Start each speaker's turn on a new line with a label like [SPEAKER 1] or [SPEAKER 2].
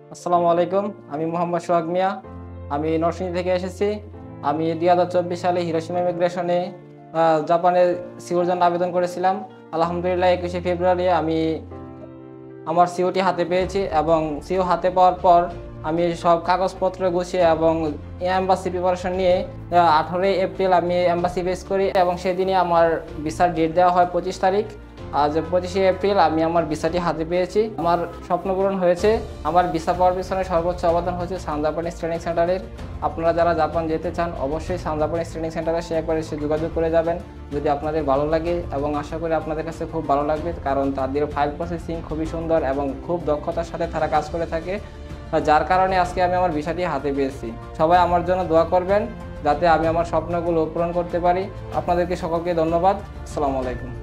[SPEAKER 1] আসসালামু আলাইকুম। আমি মোহাম্মদ সোহাগ মিয়া। আমি নরসিংদী থেকে এসেছি। আমি ২০২৪ সালে হিরোশিমা ইমিগ্রেশনে জাপানের সিওর জন্য আবেদন করেছিলাম। আলহামদুলিল্লাহ ২১শে ফেব্রুয়ারি আমি আমার সিওটি হাতে পেয়েছি এবং সিও হাতে পাওয়ার পর আমি সব কাগজপত্র গুছিয়ে এবং এম্বাসি প্রিপারেশন নিয়ে ১৮ এপ্রিল আমি এম্বাসি ফেস করি এবং সেদিনই আমার ভিসার ডেট দেওয়া হয় ২৫ তারিখ। আজ ২৫শে এপ্রিল আমি আমার ভিসাটি হাতে পেয়েছি। আমার স্বপ্ন পূরণ হয়েছে। আমার ভিসা পাওয়ার পিছনে সর্বোচ্চ অবদান হচ্ছে সান জাপানিজ ট্রেনিং সেন্টারের। আপনারা যারা জাপান যেতে চান অবশ্যই সান জাপানিজ ট্রেনিং সেন্টারে একবার এসে যোগাযোগ করে যাবেন যদি আপনাদের ভালো লাগে, এবং আশা করি আপনাদের কাছে খুব ভালো লাগবে, কারণ তাদের ফাইল প্রসেসিং খুবই সুন্দর এবং খুব দক্ষতার সাথে তারা কাজ করে থাকে, যার কারণে আজকে আমি আমার ভিসাটি হাতে পেয়েছি। সবাই আমার জন্য দোয়া করবেন যাতে আমি আমার স্বপ্নগুলো পূরণ করতে পারি। আপনাদেরকে সকলকে ধন্যবাদ। আসসালামু আলাইকুম।